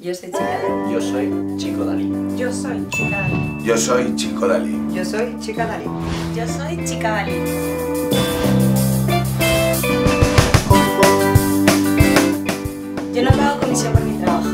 Yo soy Chica Dalí. Yo soy Chico Dalí. Yo soy Chica Dalí. Yo soy Chico Dalí. Yo soy Chica Dalí. Yo soy Chica Dalí. Yo no pago comisión por mi trabajo.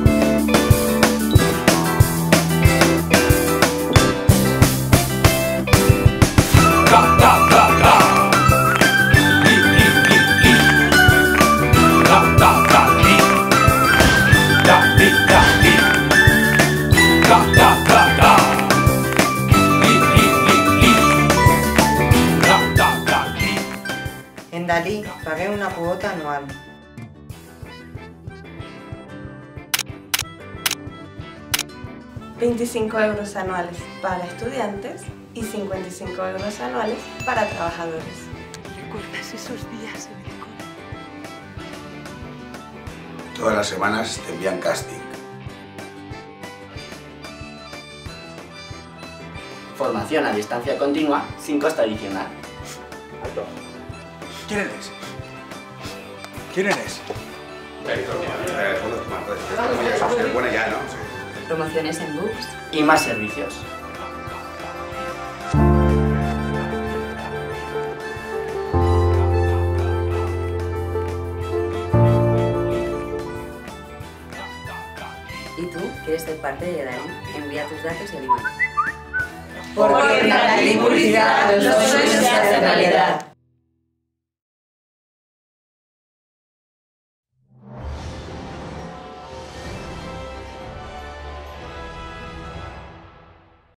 En Dalí pagué una cuota anual. €25 anuales para estudiantes y 55 € anuales para trabajadores. ¿Recuerdas esos días en el cole? Todas las semanas te envían casting. Formación a distancia continua sin coste adicional. ¿Quién eres? ¿Quién eres? Buena ya, ¿no? Promociones en books. Y más servicios. ¿Y tú quieres ser parte de Dalí? Envía tus datos y el email. Porque en Dalí Publicidad los dos